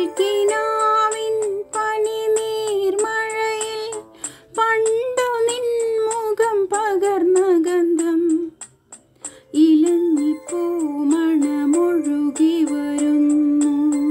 കിനാവിൻ പനിനീർമഴയിൽ പണ്ടു നിൻ മുഖം പകർന്ന ഗന്ധം ഇലഞ്ഞിപ്പൂ മണമൊഴുകി വരുന്നു.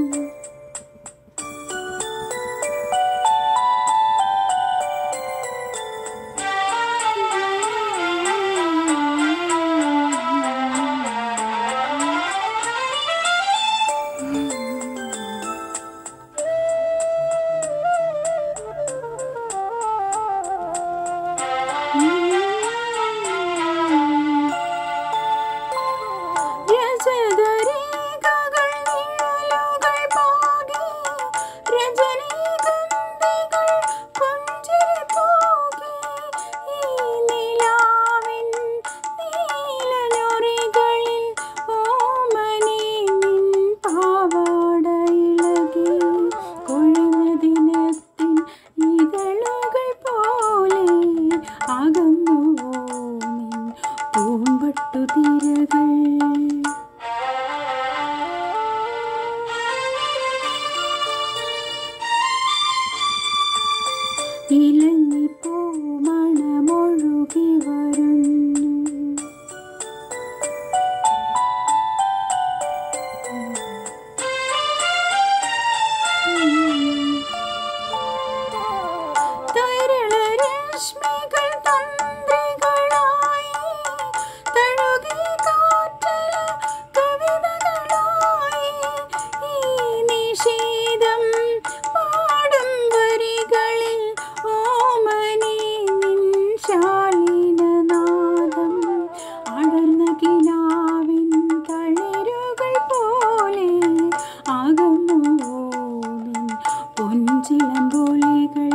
ഇലഞ്ഞിപ്പൂ മണമൊഴുകി വരുന്നു. തരളരശ്മികൾ തന്ത്രികളായി തഴുകി കാറ്റല കവിതകളായി ഈ നിശീതം പാടും വരികളിൽ ഓമനേ നിൻ ശാലീനനാദം അടർന്ന കിനാവിൻ തളിരുകൾ പോലെ ആകുന്നുവോ നിൻ പൊൻചിലമ്പൊലികൾ.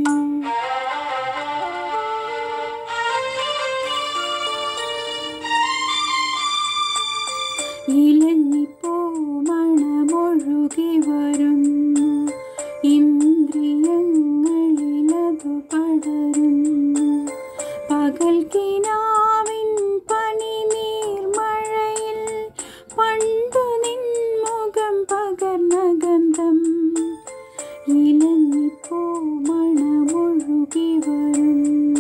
ഇലഞ്ഞിപ്പൂ മണമൊഴുകി വരുന്നു. ഇന്ദ്രിയങ്ങളിലതു പടരുന്നു. പകൽ കിനാവിൻ പനിനീർമഴയിൽ പണ്ടു നിൻ മുഖം പകർന്ന ഗന്ധം ഇലഞ്ഞിപ്പൂ മണമൊഴുകി വരുന്നു.